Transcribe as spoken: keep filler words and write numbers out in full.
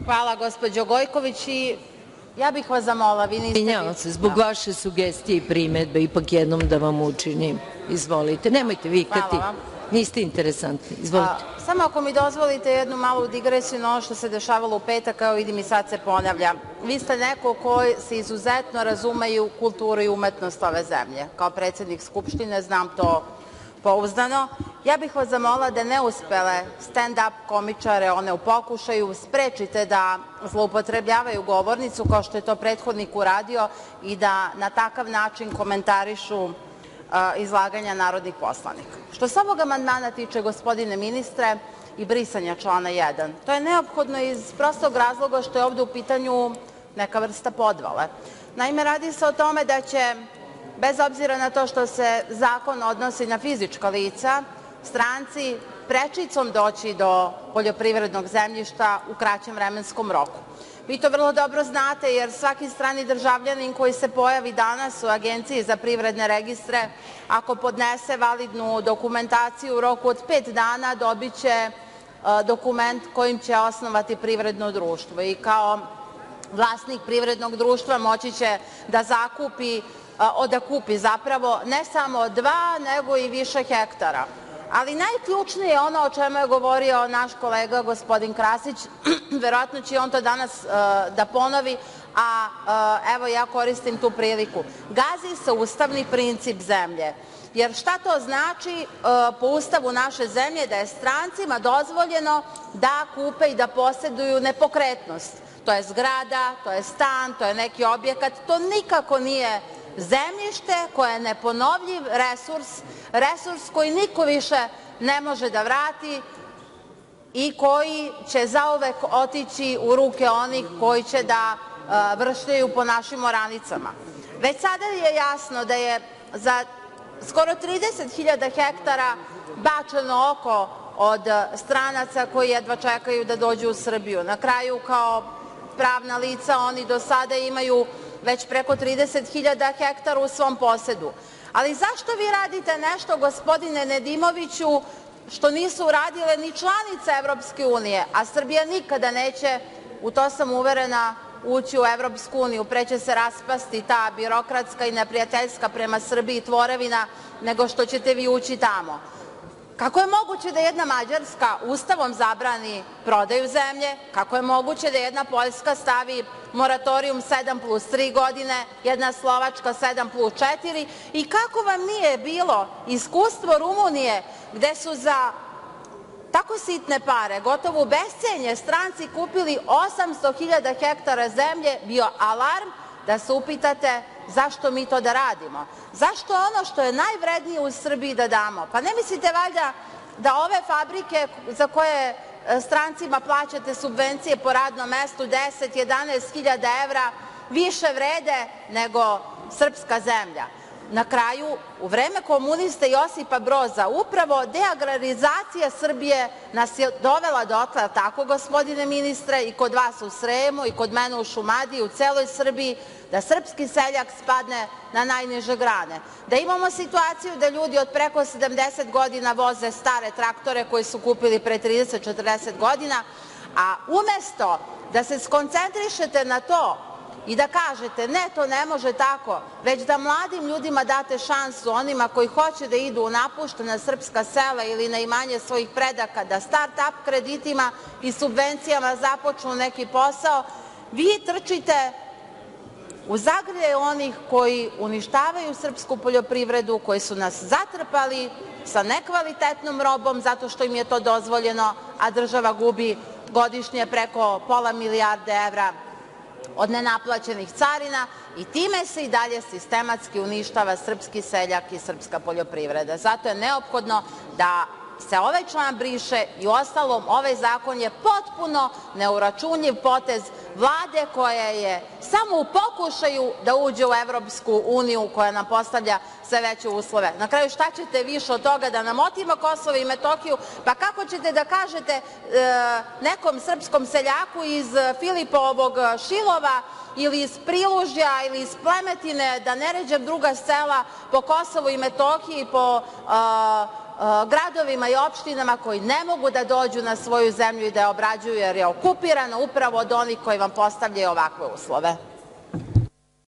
Hvala, gospođo Gojković. I ja bih vas zamolila, vi niste... Izvinjavam se, zbog vaše sugestije i primedbe, ipak jednom da vam učinim. Izvolite, nemojte vikati. Niste interesantni. Izvolite. Samo ako mi dozvolite jednu malu digresiju na ono što se dešavalo u petak, kao vidim i sad se ponavlja. Vi ste neko ko se izuzetno razume u kulturu i umetnost ove zemlje. Kao predsednik Skupštine znam to pouzdano. Ja bih vas zamolila da neuspele stand-up komičare, one u pokušaju, sprečite da zloupotrebljavaju govornicu kao što je to prethodnik uradio i da na takav način komentarišu izlaganja narodnih poslanika. Što se ovog amandmana tiče, gospodine ministre, i brisanja člana jedan, to je neophodno iz prostog razloga što je ovde u pitanju neka vrsta podvale. Naime, radi se o tome da će, bez obzira na to što se zakon odnosi na fizička lica, stranci prečicom doći do poljoprivrednog zemljišta u kraćem vremenskom roku. Vi to vrlo dobro znate, jer svaki strani državljanin koji se pojavi danas u Agenciji za privredne registre, ako podnese validnu dokumentaciju u roku od pet dana, dobiće dokument kojim će osnovati privredno društvo i kao vlasnik privrednog društva moći će da zakupi, da kupi zapravo ne samo dva, nego i više hektara. Ali najključnije je ono o čemu je govorio naš kolega gospodin Krasić, verovatno će on to danas da ponovi, a evo ja koristim tu priliku. Gazi se ustavni princip zemlje. Jer šta to znači po Ustavu naše zemlje? Da je strancima dozvoljeno da kupe i da poseduju nepokretnost. To je zgrada, to je stan, to je neki objekat, to nikako nije zemljište koje je neponovljiv resurs, resurs koji niko više ne može da vrati i koji će zauvek otići u ruke onih koji će da vršljaju po našim oranicama. Već sada je jasno da je za skoro trideset hiljada hektara bačeno oko od stranaca koji jedva čekaju da dođu u Srbiju. Na kraju, kao pravna lica, oni do sada imaju već preko trideset hiljada hektara u svom posedu. Ali zašto vi radite nešto, gospodine Nedimoviću, što nisu uradile ni članice Evropske unije, a Srbija nikada neće, u to sam uverena, ući u Evropsku uniju, pre će se raspasti ta birokratska i neprijateljska prema Srbiji tvorevina, nego što ćete vi ući tamo. Kako je moguće da jedna Mađarska ustavom zabrani prodaju zemlje? Kako je moguće da jedna Poljska stavi moratorijum sedam plus tri godine, jedna Slovačka sedam plus četiri? I kako vam nije bilo iskustvo Rumunije, gde su za tako sitne pare, gotovo u bescenje, stranci kupili osamsto hiljada hektara zemlje, bio alarm da se upitate zašto mi to da radimo? Zašto ono što je najvrednije u Srbiji da damo? Pa ne mislite valjda da ove fabrike za koje strancima plaćate subvencije po radnom mestu deset, jedanaest hiljada evra više vrede nego srpska zemlja? Na kraju, u vreme komuniste Josipa Broza, upravo deagrarizacija Srbije nas je dovela dotle, tako gospodine ministre, i kod vas u Sremu, i kod mene u Šumadiji, u celoj Srbiji, da srpski seljak spadne na najniže grane. Da imamo situaciju da ljudi od preko sedamdeset godina voze stare traktore koje su kupili pre trideset, četrdeset godina, a umesto da se skoncentrišete na to i da kažete ne, to ne može tako, već da mladim ljudima date šansu, onima koji hoće da idu u napuštena srpska sela ili na imanje svojih predaka, da start-up kreditima i subvencijama započnu neki posao, vi trčite u zagrljaj onih koji uništavaju srpsku poljoprivredu, koji su nas zatrpali sa nekvalitetnom robom zato što im je to dozvoljeno, a država gubi godišnje preko pola milijarde evra od nenaplaćenih carina i time se i dalje sistematski uništava srpski seljak i srpska poljoprivreda. Zato je neophodno da se ovaj član briše i uostalom ovaj zakon je potpuno neuračunljiv potez Vlade koja je samo u pokušaju da uđe u Evropsku uniju koja nam postavlja sve veće uslove. Na kraju, šta ćete više od toga da nam otima Kosovo i Metohiju? Pa kako ćete da kažete nekom srpskom seljaku iz Filipovog Šilova ili iz Prilužja ili iz Plemetine, da ne ređam druga sela po Kosovu i Metohiji, po gradovima i opštinama koji ne mogu da dođu na svoju zemlju i da je obrađuju jer je okupirana upravo od onih koji vam postavljaju ovakve uslove.